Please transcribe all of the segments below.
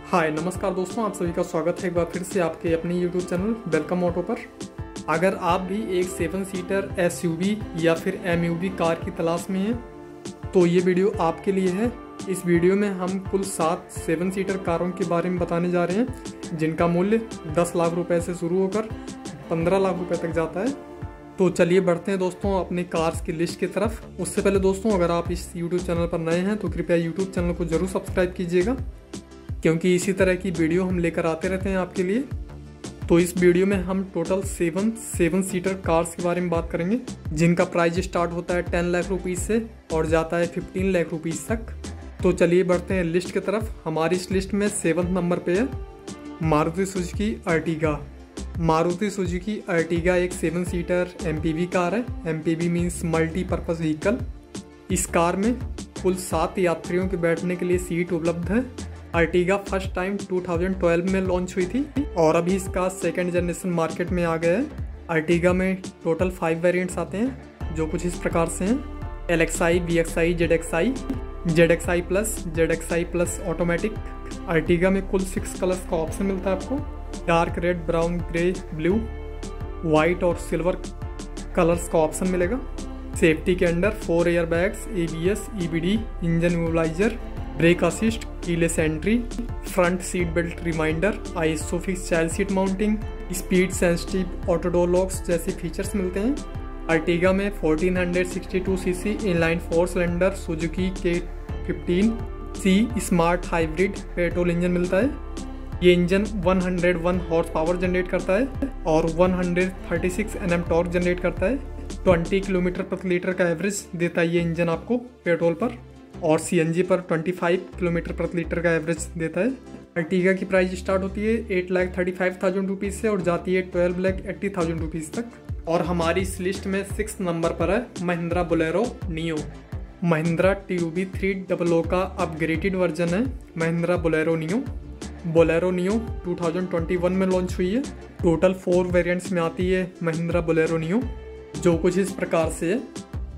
हाय नमस्कार दोस्तों, आप सभी का स्वागत है एक बार फिर से आपके अपने यूट्यूब चैनल वेलकम ऑटो पर। अगर आप भी एक 7 सीटर एसयूवी या फिर एमयूवी कार की तलाश में हैं तो ये वीडियो आपके लिए है। इस वीडियो में हम कुल 7 सीटर कारों के बारे में बताने जा रहे हैं जिनका मूल्य 10 लाख रुपए से शुरू होकर 15 लाख रुपए तक जाता है। तो चलिए बढ़ते हैं दोस्तों अपने कार्स की लिस्ट की तरफ। उससे पहले दोस्तों, अगर आप इस यूट्यूब चैनल पर नए हैं तो कृपया यूट्यूब चैनल को जरूर सब्सक्राइब कीजिएगा, क्योंकि इसी तरह की वीडियो हम लेकर आते रहते हैं आपके लिए। तो इस वीडियो में हम टोटल 7 सीटर कार्स के बारे में बात करेंगे जिनका प्राइस स्टार्ट होता है 10 लाख रुपीज़ से और जाता है 15 लाख रुपीज़ तक। तो चलिए बढ़ते हैं लिस्ट की तरफ। हमारी इस लिस्ट में 7 नंबर पे है Maruti Suzuki Ertiga. Maruti Suzuki Ertiga एक 7 सीटर एमपीवी कार है। MPV means multipurpose vehicle. इस कार में कुल 7 यात्रियों के बैठने के लिए सीट उपलब्ध है। अर्टिगा फर्स्ट टाइम 2012 में लॉन्च हुई थी और अभी इसका सेकेंड जनरेशन मार्केट में आ गया है। अर्टिगा में टोटल 5 वेरिएंट्स आते हैं जो कुछ इस प्रकार से हैं: LXi, VXi, ZXi, ZXi plus automatic. अर्टिगा में कुल 6 कलर्स का ऑप्शन मिलता है आपको: dark red, brown, grey, blue, white और सिल्वर कलर्स का ऑप्शन मिलेगा। सेफ्टी के अंदर 4 air bags, ABS, EBD, engine immobiliser, brake assist, keyless entry, front seat belt reminder, isofix child seat mounting, speed sensitive auto door locks जैसे features मिलते हैं। अर्टिगा में 1462 CC inline 4 cylinder Suzuki K15C smart hybrid petrol engine मिलता है। ये engine 101 horse power generate करता है और 136 Nm टॉर्क जनरेट करता है। 20 किलोमीटर प्रति लीटर का एवरेज देता है ये इंजन आपको पेट्रोल पर, और CNG पर 25 किलोमीटर प्रति लीटर का एवरेज देता है। अर्टिगा की प्राइस स्टार्ट होती है 8,35,000 रुपीज़ से और जाती है 12,80,000 रुपीज़ तक। और हमारी इस लिस्ट में 6 नंबर पर है Mahindra Bolero Neo. Mahindra TUV 300 का अपग्रेडेड वर्जन है Mahindra Bolero Neo. Bolero Neo 2021 में लॉन्च हुई है। टोटल 4 वेरिएंट्स में आती है महिंद्रा बोलेरो नियो जो कुछ इस प्रकार से है: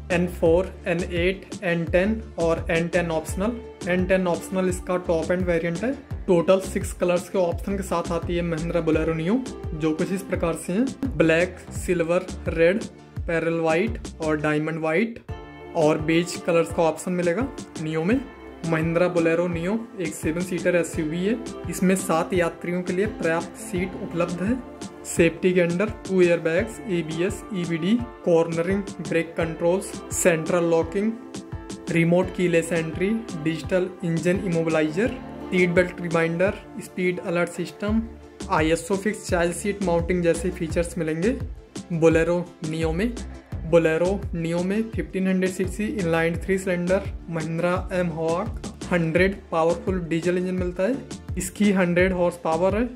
N4, N8, N10 और N10 ऑप्शनल। N10 ऑप्शनल इसका टॉप एंड वेरिएंट है। टोटल 6 कलर्स के ऑप्शन के साथ आती है महिंद्रा बोलेरो नियो जो कुछ इस प्रकार से हैं: black, silver, red, pearl white और डायमंड वाइट, और बेज कलर्स का ऑप्शन मिलेगा नियो में। महिंद्रा बोलेरो नियो एक 7 सीटर एसयूवी है। इसमें 7 यात्रियों के लिए पर्याप्त सीट उपलब्ध है। सेफ्टी के अंदर 2 air bags, ABS, EBD, cornering brake controls, central locking, remote keyless entry, digital engine immobiliser, seat belt reminder, speed alert system, isofix child seat mounting जैसे फीचर्स मिलेंगे बोलेरो नियो में। बोलेरो नियो में 1500 CC inline 3 cylinder Mahindra M-Hawk 100 powerful diesel engine मिलता है। इसकी 100 horse power है,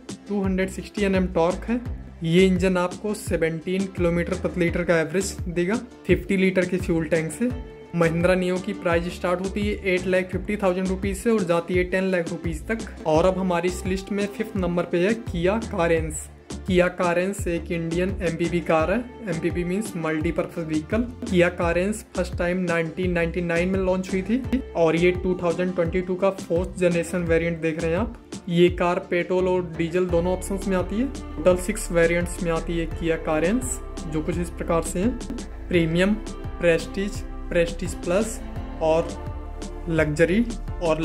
260 Nm torque है। ये इंजन आपको 17 किलोमीटर प्रति लीटर का एवरेज देगा 50 लीटर के फ्यूल टैंक से। महिंद्रा नियो की प्राइस स्टार्ट होती है 8,50,000 रुपीज़ से और जाती है 10 लाख रुपीज़ तक। और अब हमारी इस लिस्ट में 5th नंबर पे है किया कारेंस। किया कारेंस एक इंडियन एमपीवी कार है। MPV means multipurpose vehicle. Kia Carens first time 1999 में लॉन्च हुई थी और ये 2022 का 4th जनरेशन वेरिएंट देख रहे हैं आप। ये कार पेट्रोल और डीजल दोनों ऑप्शंस में आती है। टोटल 6 वेरिएंट्स में आती है किया कारेंस जो कुछ इस प्रकार से हैं: प्रीमियम, प्रेस्टीज, प्रेस्टीज प्लस और लग्जरी, और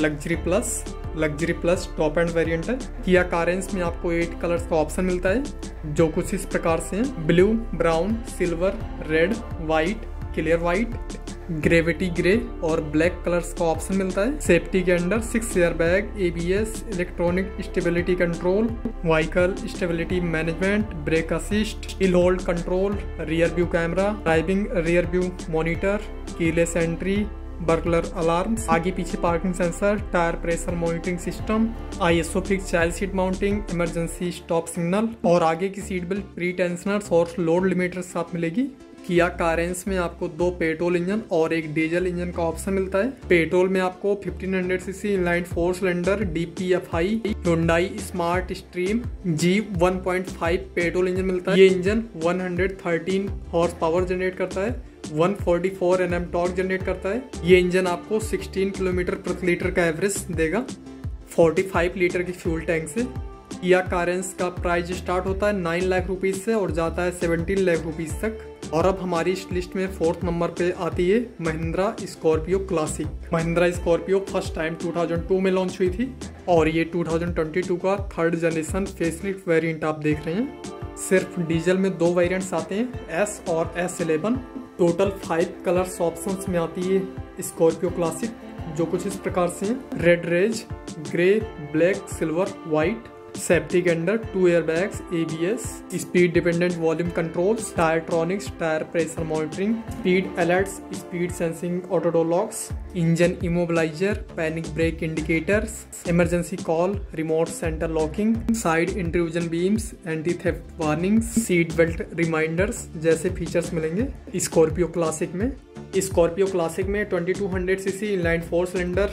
luxury plus top end variant है। किया कारेंस में आपको 8 कलर्स का ऑप्शन मिलता है जो कुछ इस प्रकार से हैं: blue, brown, silver, red, white, clear white, gravity grey और ब्लैक कलर्स का ऑप्शन मिलता है। सेफ्टी के अंदर 6 air bag, ABS, electronic stability control, vehicle stability management, brake assist, hill hold control, rear view camera, driving rear view monitor, keyless entry, burglar alarms, आगे पीछे parking sensor, tyre pressure monitoring system, isofix child seat mounting, emergency stop signal और आगे की seat belt pre tensioners और load limiter साथ मिलेगी। किया Carens में आपको 2 पेट्रोल इंजन और 1 डीजल इंजन का ऑप्शन मिलता है। पेट्रोल में आपको 1500 CC inline 4 cylinder DPFI Hyundai smart stream G 1.5 petrol engine मिलता है। ये इंजन 113 हॉर्स पावर जनरेट करता है, 144 Nm टॉर्क जनरेट करता है। ये इंजन आपको 16 किलोमीटर प्रति लीटर का एवरेज देगा। 45 लीटर की फ्यूल टैंक से। किया कारेंस का प्राइस स्टार्ट होता है 9 लाख रुपीज़ से और जाता है 17 लाख रुपीज़ तक। और अब हमारी इस लिस्ट में 4th नंबर पे आती है Mahindra Scorpio Classic. Mahindra Scorpio first time 2002 में लॉन्च हुई थी और ये 2022 का 3rd जनरेशन फेसलिफ्ट वेरिएंट आप देख रहे हैं। सिर्फ डीजल में 2 वेरिएंट्स आते हैं, S और S11। टोटल 5 कलर्स ऑप्शंस में आती है स्कॉर्पियो क्लासिक, जो कुछ इस प्रकार से हैं। Red rage, grey, black, silver, white. Safety के अंदर 2 airbags, ABS, speed dependent volume controls, tyretronics, tyre pressure monitoring, speed alerts, speed sensing auto door locks, engine immobiliser, panic brake indicators, emergency call, remote centre locking, side intrusion beams, anti theft warnings, seat belt reminders जैसे features मिलेंगे Scorpio Classic में। Scorpio Classic में 2200 CC inline 4 cylinder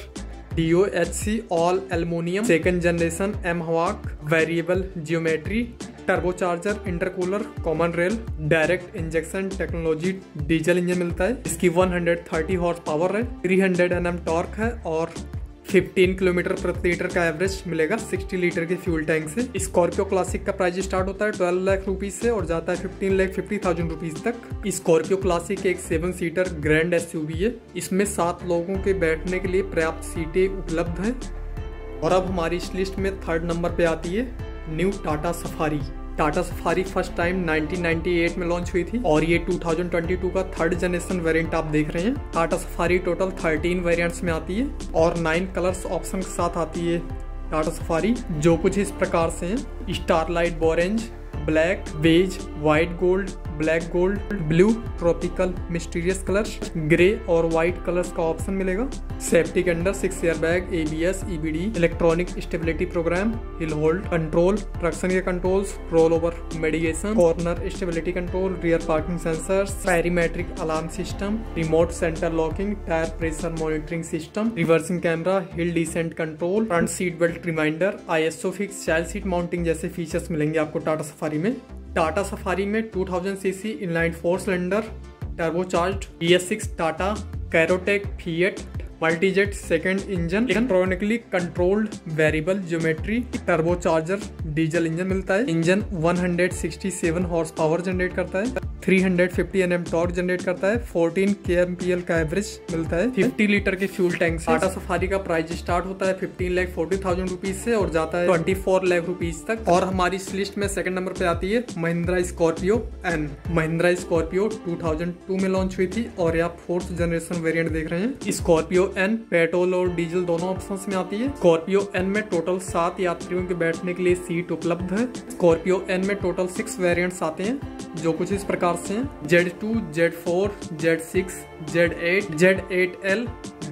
DOHC all aluminium 2nd generation M हवाक variable geometry turbocharger intercooler common rail direct injection technology diesel engine मिलता है। इसकी 130 horse power है, 300 Nm torque है और 15 किलोमीटर प्रति लीटर का एवरेज मिलेगा 60 लीटर के फ्यूल टैंक से। स्कॉर्पियो क्लासिक का प्राइस स्टार्ट होता है 12 लाख रुपीज से और जाता है 15,50,000 रुपीज तक। स्कॉर्पियो क्लासिक एक 7 सीटर ग्रैंड SUV है। इसमें 7 लोगों के बैठने के लिए पर्याप्त सीटें उपलब्ध हैं। और अब हमारी इस लिस्ट में 3rd नंबर पे आती है new Tata Safari. Tata Safari first time 1998 में लॉन्च हुई थी और ये 2022 का 3rd जनरेशन वेरिएंट आप देख रहे हैं। टाटा सफारी टोटल 13 वेरिएंट्स में आती है और 9 कलर्स ऑप्शन के साथ आती है टाटा सफारी, जो कुछ इस प्रकार से हैं। Starlight orange, black, beige, white gold, black gold, blue, tropical, mysterious colours, grey और व्हाइट कलर्स का ऑप्शन मिलेगा। सेफ्टी के अंदर 6 airbag, ABS, EBD, electronic stability program, hill hold control, traction के controls, roll over mitigation, corner stability control, rear parking sensors, perimetric alarm system, remote centre locking, tyre pressure monitoring system, reversing camera, hill descent control, front seat belt reminder, ISO fix child seat mounting जैसे features मिलेंगे आपको Tata Safari में। Tata Safari में 2000 CC inline 4 cylinder turbocharged BS6 Tata Kryotec Fiat Multijet 2nd engine, electronically controlled variable geometry turbocharger diesel engine मिलता है। Engine 167 horse power generate करता है, 350 Nm torque generate करता है, 14 kmpl का एवरेज मिलता है 50 लीटर के फ्यूल टैंक से। टाटा सफारी का प्राइस स्टार्ट होता है 15,40,000 रुपीज से और जाता है 24 लाख रुपीज तक। और हमारी इस लिस्ट में 2nd नंबर पे आती है Mahindra Scorpio N। Mahindra Scorpio 2002 में लॉन्च हुई थी और आप 4th जनरेशन वेरिएंट देख रहे हैं। स्कॉर्पियो N पेट्रोल और डीजल दोनों ऑप्शंस में आती है। स्कॉर्पियो N में टोटल 7 यात्रियों के बैठने के लिए सीट उपलब्ध है। स्कॉर्पियो N में टोटल 6 वेरिएंट्स आते हैं, जो कुछ इस प्रकार से हैं। Z2, Z4, Z6, Z8, Z8L,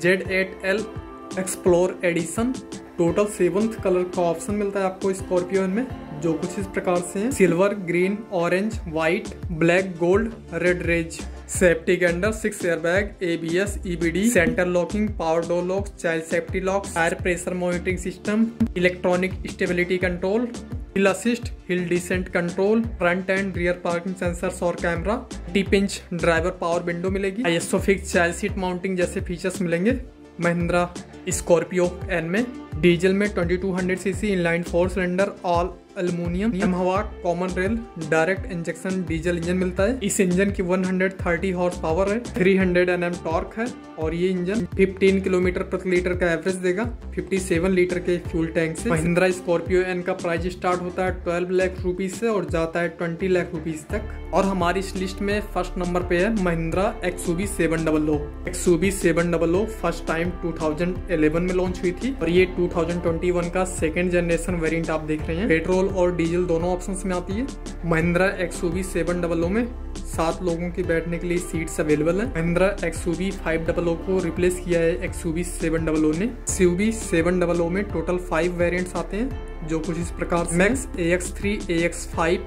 Z8L explore edition. Total 7th colour का ऑप्शन मिलता है आपको स्कॉर्पियो N में, जो कुछ इस प्रकार से हैं। Silver, green, orange, white, black, gold, red rage. Safety के अंदर 6 airbag, ABS, EBD, centre locking, power door locks, child safety locks, tyre pressure monitoring system, electronic stability control, hill assist, hill descent control, front and rear parking sensors और camera, 20 inch driver power window मिलेगी, ISO fix child seat mounting जैसे features मिलेंगे Mahindra Scorpio N में। Diesel में 2200 CC inline 4 cylinder all aluminium M Hawk common rail direct injection diesel engine मिलता है। इस engine की 130 हॉर्स पावर है, 300 Nm टॉर्क है और ये इंजन 15 किलोमीटर प्रति लीटर का एवरेज देगा 57 लीटर के फ्यूल टैंक से। महिंद्रा स्कॉर्पियो N का प्राइस स्टार्ट होता है 12 लाख रुपीज से और जाता है 20 लाख रुपीज तक। और हमारी इस लिस्ट में 1st नंबर पे है Mahindra XUV 700। XUV 700 first time 2011 में लॉन्च हुई थी और ये 2021 का 2nd जनरेशन वेरिएंट आप देख रहे हैं। पेट्रोल और डीजल दोनों ऑप्शंस में आती है। महिंद्रा XUV 700 में 7 लोगों के बैठने के लिए सीट्स अवेलेबल हैं। महिंद्रा XUV 500 को रिप्लेस किया है XUV 700 ने। XUV 700 में टोटल 5 वेरिएंट्स आते हैं, जो कुछ इस प्रकार से मैक्स, AX3, AX5,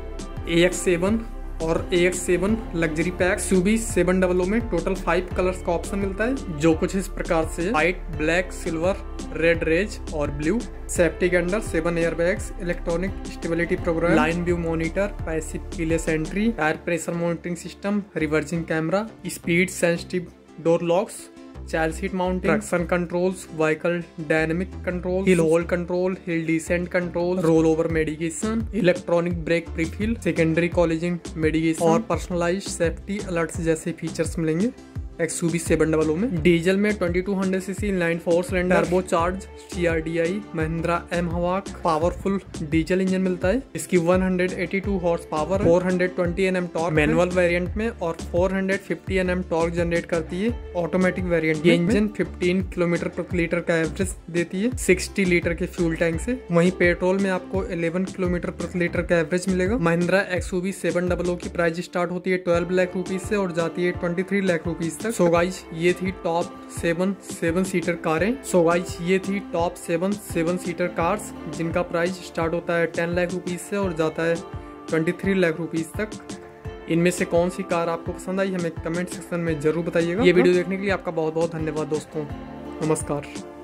AX7 और AX7 लग्जरी पैक। XUV 700 में टोटल 5 कलर्स का ऑप्शन मिलता है, जो कुछ इस प्रकार से white, black, silver, red rage और ब्लू। सेफ्टी के अंदर 7 airbags, electronic stability program, line view monitor, passive keyless entry, tyre pressure monitoring system, reversing camera, speed sensitive door locks, child seat mounting, traction controls, vehicle dynamic control, hill hold control, hill descent control, roll over medication, electronic brake prefill, secondary collision medication और personalised safety alerts जैसे features मिलेंगे XUV 700 में। Diesel में 2200 CC inline 4 cylinder turbo charge CRDI Mahindra M hawk powerful diesel engine मिलता है। इसकी 182 horse power, 420 Nm torque manual variant में और 450 Nm टॉर्क जनरेट करती है ऑटोमेटिक वेरिएंट। ये इंजन 15 किलोमीटर प्रति लीटर का एवरेज देती है 60 लीटर के फ्यूल टैंक से। वहीं पेट्रोल में आपको 11 किलोमीटर प्रति लीटर का एवरेज मिलेगा। महिंद्रा XUV 700 की प्राइस स्टार्ट होती है 12 लाख रुपीज से और जाती है 23 लाख रुपीज तक। सो गाइस ये थी टॉप 7 सीटर कारें। सो गाइस ये थी टॉप 7 सीटर कार्स जिनका प्राइस स्टार्ट होता है 10 लाख रुपीज से और जाता है 23 लाख रुपीज तक। इनमें से कौन सी कार आपको पसंद आई हमें कमेंट सेक्शन में जरूर बताइएगा। ये वीडियो देखने के लिए आपका बहुत बहुत धन्यवाद दोस्तों। नमस्कार।